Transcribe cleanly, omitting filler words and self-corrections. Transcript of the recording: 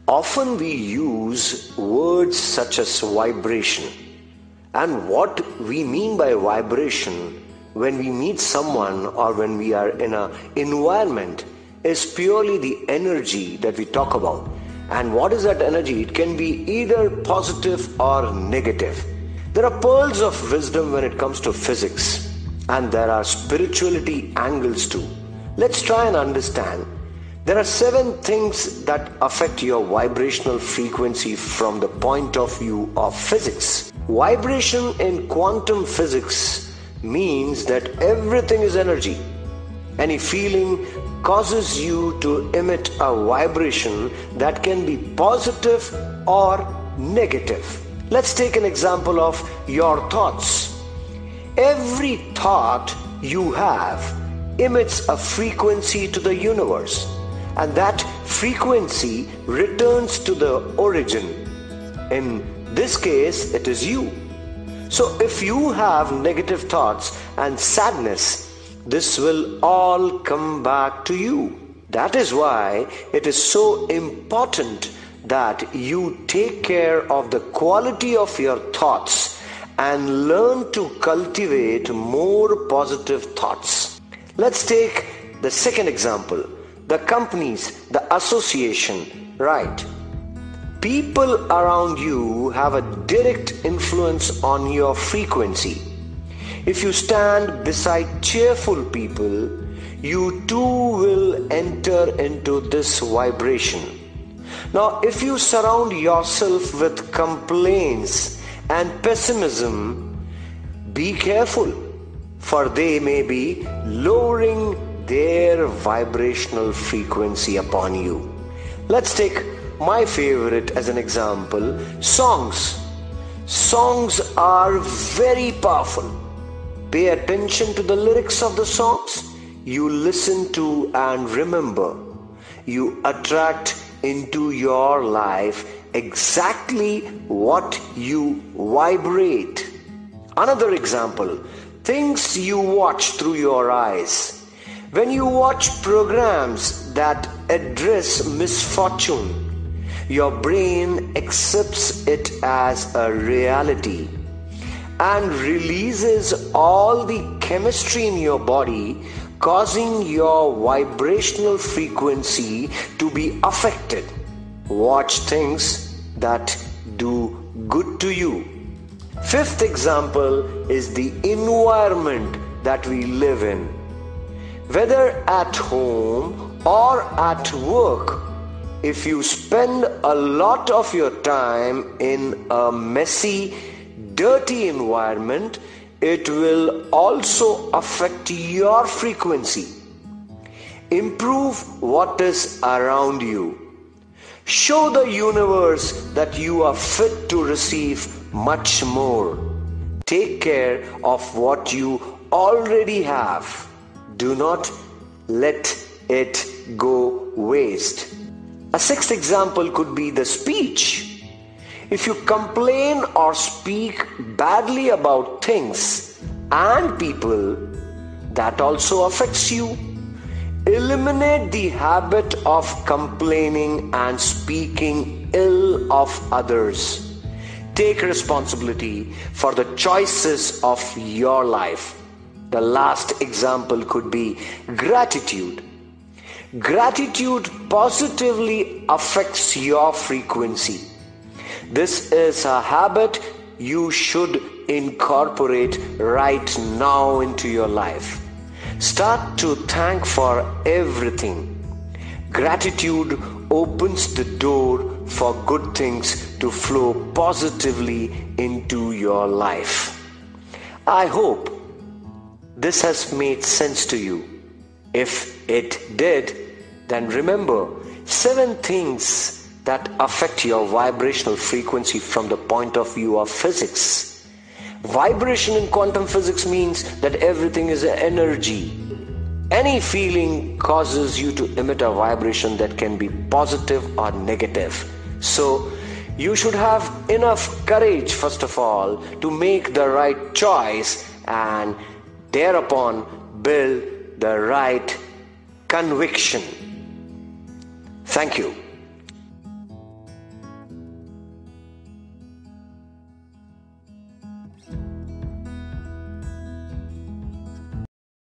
Often we use words such as vibration. And what we mean by vibration when we meet someone or when we are in an environment is purely the energy that we talk about. And what is that energy? It can be either positive or negative. There are pearls of wisdom when it comes to physics, and there are spirituality angles too. Let's try and understand. There are 7 things that affect your vibrational frequency from the point of view of physics. Vibration in quantum physics means that everything is energy. Any feeling causes you to emit a vibration that can be positive or negative. Let's take an example of your thoughts. Every thought you have emits a frequency to the universe, and that frequency returns to the origin. In this case, it is you. So if you have negative thoughts and sadness, this will all come back to you. That is why it is so important that you take care of the quality of your thoughts and learn to cultivate more positive thoughts. Let's take the second example. The companies, the association, right? People around you have a direct influence on your frequency. If you stand beside cheerful people, you too will enter into this vibration. Now, if you surround yourself with complaints and pessimism, be careful, for they may be lowering their vibrational frequency upon you. Let's take my favorite as an example, songs. Songs are very powerful. Pay attention to the lyrics of the songs you listen to and remember. You attract into your life exactly what you vibrate. Another example, things you watch through your eyes. When you watch programs that address misfortune, your brain accepts it as a reality and releases all the chemistry in your body, causing your vibrational frequency to be affected. Watch things that do good to you. Fifth example is the environment that we live in. Whether at home or at work, if you spend a lot of your time in a messy, dirty environment, it will also affect your frequency. Improve what is around you. Show the universe that you are fit to receive much more. Take care of what you already have. Do not let it go waste. A sixth example could be the speech. If you complain or speak badly about things and people, that also affects you. Eliminate the habit of complaining and speaking ill of others. Take responsibility for the choices of your life. The last example could be gratitude. Gratitude positively affects your frequency. This is a habit you should incorporate right now into your life. Start to thank for everything. Gratitude opens the door for good things to flow positively into your life. I hope this has made sense to you. If it did, then remember 7 things that affect your vibrational frequency from the point of view of physics. Vibration in quantum physics means that everything is energy. Any feeling causes you to emit a vibration that can be positive or negative. So you should have enough courage, first of all, to make the right choice and thereupon build the right conviction. Thank you.